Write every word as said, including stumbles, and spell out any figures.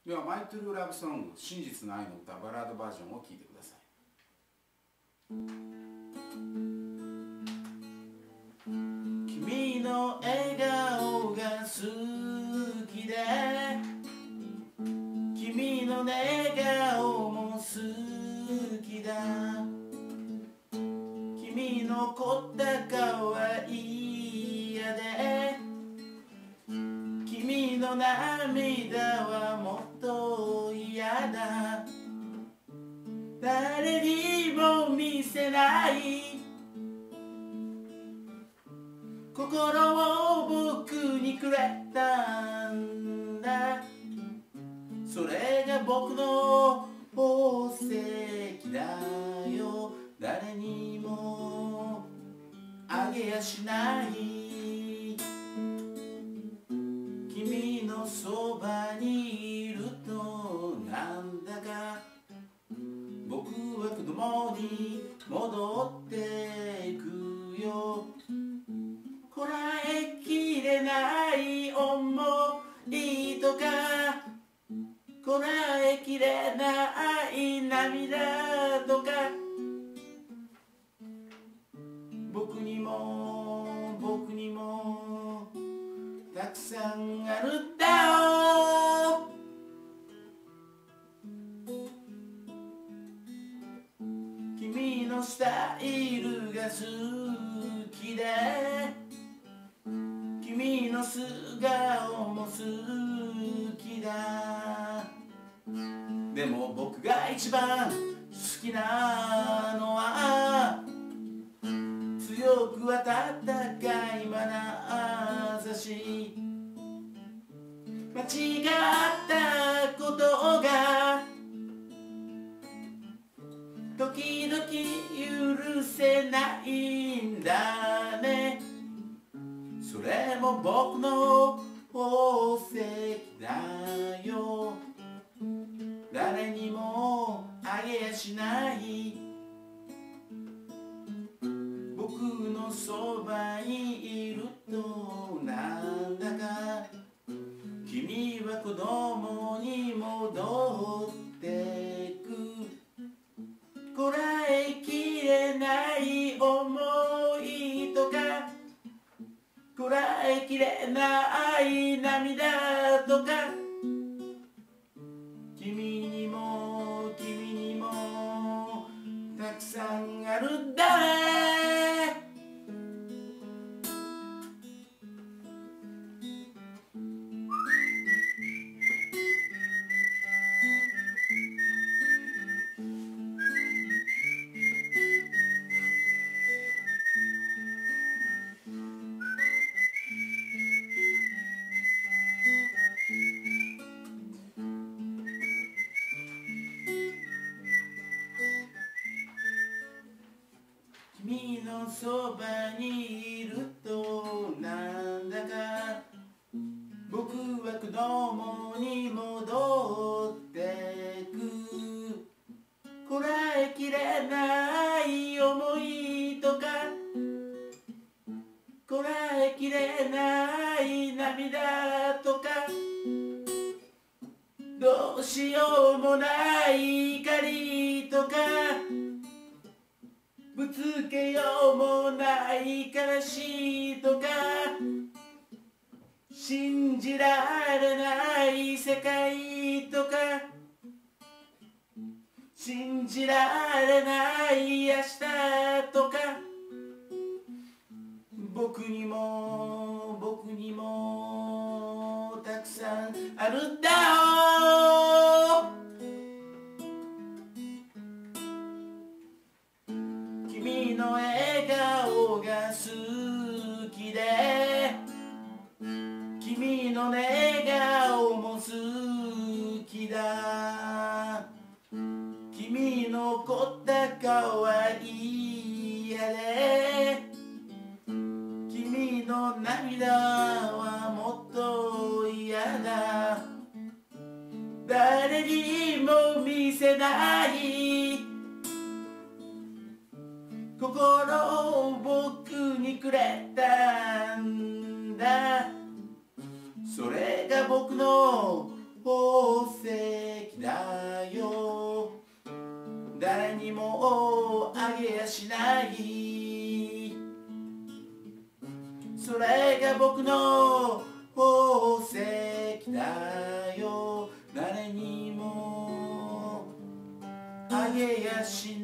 では、マイトゥルーラブソング、真実の愛の歌、バラードバージョンを聴いてください。 君の笑顔が好きで、君の寝顔も好きだ、君の凝った顔は嫌で、君の涙はもっと嫌だ、誰にも見せない心を僕にくれたんだ、それが僕の宝石だよ、誰にもあげやしない、君のそばにいるとなんだか僕は子供に戻っていくよ、こらえきれない思いとかこらえきれない涙とか、僕にも僕にもたくさんあるんだよ、君のスタイルが好きで、君の素顔も好きだ、でも僕が一番好きなのは強く温かい眼差し、間違ったことが時々許せないんだね、それも僕の宝石だよ、誰にもあげやしない、僕のそばにいるとなんだか君は子供に戻ってく、こらえきれない思いとかこらえきれない涙とか、君にも君にもたくさんあるんだね、君のそばにいるとなんだか僕は子供に戻ってく、こらえきれない思いとかこらえきれない涙とか、どうしようもない怒りとかぶつけようもない悲しいとか、信じられない世界とか信じられない明日とか、僕にも僕にもたくさんあるんだよ、君の笑顔が好きで、君の寝顔も好きだ、君の凝った顔は嫌で、君の涙はもっと嫌だ、誰にも見せない心を僕にくれたんだ、それが僕の宝石誰にもあげやしない。それが僕の宝石だよ。誰にもあげやしない。